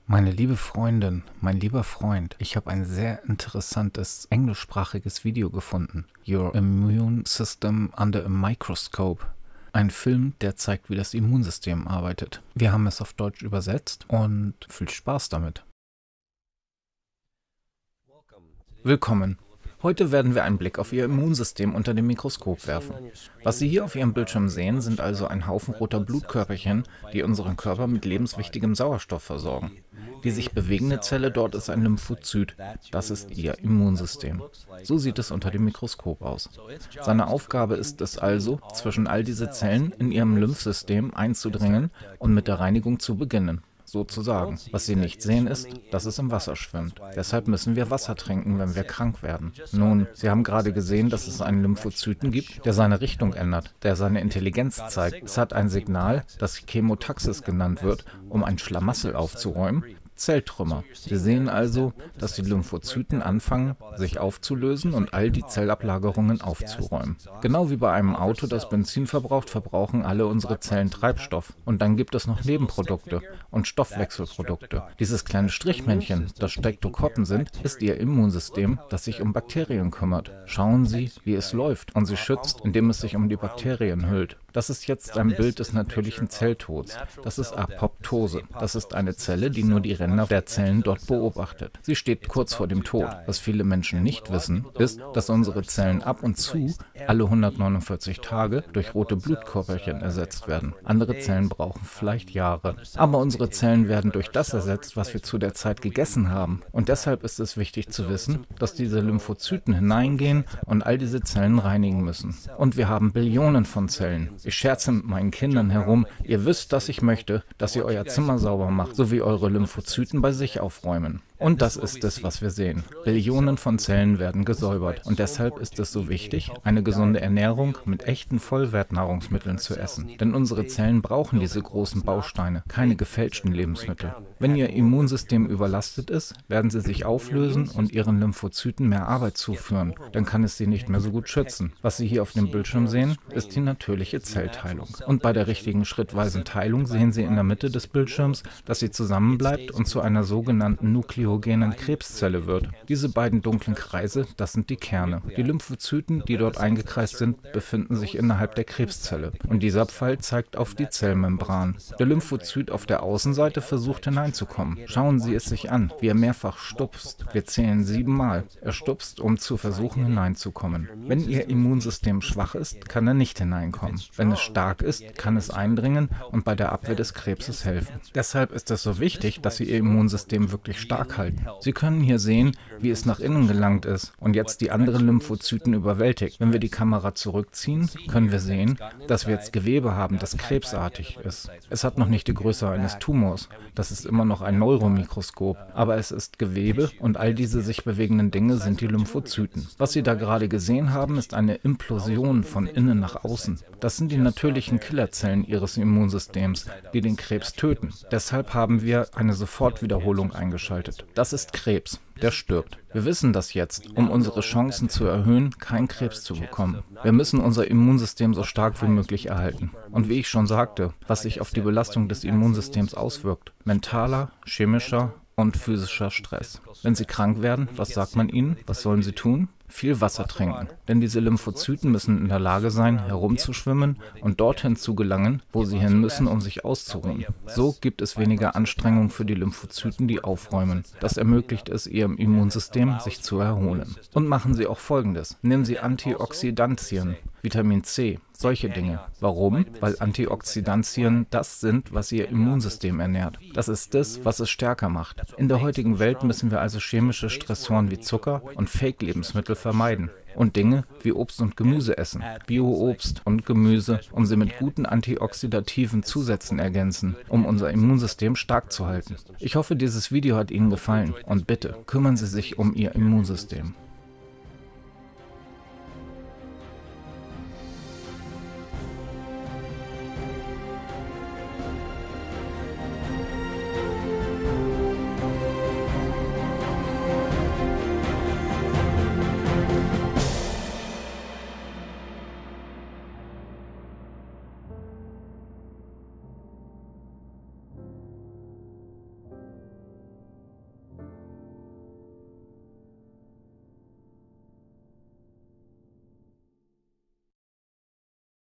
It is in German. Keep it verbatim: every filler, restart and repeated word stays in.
Meine liebe Freundin, mein lieber Freund, ich habe ein sehr interessantes englischsprachiges Video gefunden. Your Immune System Under a Microscope. Ein Film, der zeigt, wie das Immunsystem arbeitet. Wir haben es auf Deutsch übersetzt und viel Spaß damit. Willkommen. Heute werden wir einen Blick auf Ihr Immunsystem unter dem Mikroskop werfen. Was Sie hier auf Ihrem Bildschirm sehen, sind also ein Haufen roter Blutkörperchen, die unseren Körper mit lebenswichtigem Sauerstoff versorgen. Die sich bewegende Zelle dort ist ein Lymphozyt. Das ist Ihr Immunsystem. So sieht es unter dem Mikroskop aus. Seine Aufgabe ist es also, zwischen all diese Zellen in Ihrem Lymphsystem einzudringen und mit der Reinigung zu beginnen. Sozusagen. Was Sie nicht sehen ist, dass es im Wasser schwimmt. Deshalb müssen wir Wasser trinken, wenn wir krank werden. Nun, Sie haben gerade gesehen, dass es einen Lymphozyten gibt, der seine Richtung ändert, der seine Intelligenz zeigt. Es hat ein Signal, das Chemotaxis genannt wird, um ein Schlamassel aufzuräumen. Zelltrümmer. Sie sehen also, dass die Lymphozyten anfangen, sich aufzulösen und all die Zellablagerungen aufzuräumen. Genau wie bei einem Auto, das Benzin verbraucht, verbrauchen alle unsere Zellen Treibstoff. Und dann gibt es noch Nebenprodukte und Stoffwechselprodukte. Dieses kleine Strichmännchen, das Streptokokken sind, ist Ihr Immunsystem, das sich um Bakterien kümmert. Schauen Sie, wie es läuft und sie schützt, indem es sich um die Bakterien hüllt. Das ist jetzt ein Bild des natürlichen Zelltods. Das ist Apoptose. Das ist eine Zelle, die nur die Ränder der Zellen dort beobachtet. Sie steht kurz vor dem Tod. Was viele Menschen nicht wissen, ist, dass unsere Zellen ab und zu alle hundertneunundvierzig Tage durch rote Blutkörperchen ersetzt werden. Andere Zellen brauchen vielleicht Jahre. Aber unsere Zellen werden durch das ersetzt, was wir zu der Zeit gegessen haben. Und deshalb ist es wichtig zu wissen, dass diese Lymphozyten hineingehen und all diese Zellen reinigen müssen. Und wir haben Billionen von Zellen. Ich scherze mit meinen Kindern herum, ihr wisst, dass ich möchte, dass ihr euer Zimmer sauber macht, sowie eure Lymphozyten bei sich aufräumen. Und das ist es, was wir sehen. Billionen von Zellen werden gesäubert. Und deshalb ist es so wichtig, eine gesunde Ernährung mit echten Vollwertnahrungsmitteln zu essen. Denn unsere Zellen brauchen diese großen Bausteine, keine gefälschten Lebensmittel. Wenn Ihr Immunsystem überlastet ist, werden sie sich auflösen und Ihren Lymphozyten mehr Arbeit zuführen. Dann kann es sie nicht mehr so gut schützen. Was Sie hier auf dem Bildschirm sehen, ist die natürliche Zellteilung. Und bei der richtigen schrittweisen Teilung sehen Sie in der Mitte des Bildschirms, dass sie zusammenbleibt und zu einer sogenannten nukleogenen Krebszelle wird. Diese beiden dunklen Kreise, das sind die Kerne. Die Lymphozyten, die dort eingekreist sind, befinden sich innerhalb der Krebszelle. Und dieser Pfeil zeigt auf die Zellmembran. Der Lymphozyt auf der Außenseite versucht hineinzukommen. Schauen Sie es sich an, wie er mehrfach stupst. Wir zählen siebenmal. Er stupst, um zu versuchen hineinzukommen. Wenn Ihr Immunsystem schwach ist, kann er nicht hineinkommen. Wenn es stark ist, kann es eindringen und bei der Abwehr des Krebses helfen. Deshalb ist es so wichtig, dass Sie Ihr Immunsystem wirklich stark halten. Sie können hier sehen, wie es nach innen gelangt ist und jetzt die anderen Lymphozyten überwältigt. Wenn wir die Kamera zurückziehen, können wir sehen, dass wir jetzt Gewebe haben, das krebsartig ist. Es hat noch nicht die Größe eines Tumors. Das ist immer noch ein Neuromikroskop. Aber es ist Gewebe und all diese sich bewegenden Dinge sind die Lymphozyten. Was Sie da gerade gesehen haben, ist eine Implosion von innen nach außen. Das sind die natürlichen Killerzellen Ihres Immunsystems, die den Krebs töten. Deshalb haben wir eine Sofortwiederholung eingeschaltet. Das ist Krebs. Der stirbt. Wir wissen das jetzt, um unsere Chancen zu erhöhen, keinen Krebs zu bekommen. Wir müssen unser Immunsystem so stark wie möglich erhalten. Und wie ich schon sagte, was sich auf die Belastung des Immunsystems auswirkt: mentaler, chemischer und physischer Stress. Wenn Sie krank werden, was sagt man Ihnen? Was sollen Sie tun? Viel Wasser trinken, denn diese Lymphozyten müssen in der Lage sein, herumzuschwimmen und dorthin zu gelangen, wo sie hin müssen, um sich auszuruhen. So gibt es weniger Anstrengung für die Lymphozyten, die aufräumen. Das ermöglicht es Ihrem Immunsystem, sich zu erholen. Und machen Sie auch Folgendes. Nehmen Sie Antioxidantien, Vitamin C, solche Dinge. Warum? Weil Antioxidantien das sind, was Ihr Immunsystem ernährt. Das ist das, was es stärker macht. In der heutigen Welt müssen wir also chemische Stressoren wie Zucker und Fake-Lebensmittel vermeiden. Und Dinge wie Obst und Gemüse essen, Bio-Obst und Gemüse, um sie mit guten antioxidativen Zusätzen ergänzen, um unser Immunsystem stark zu halten. Ich hoffe, dieses Video hat Ihnen gefallen und bitte kümmern Sie sich um Ihr Immunsystem.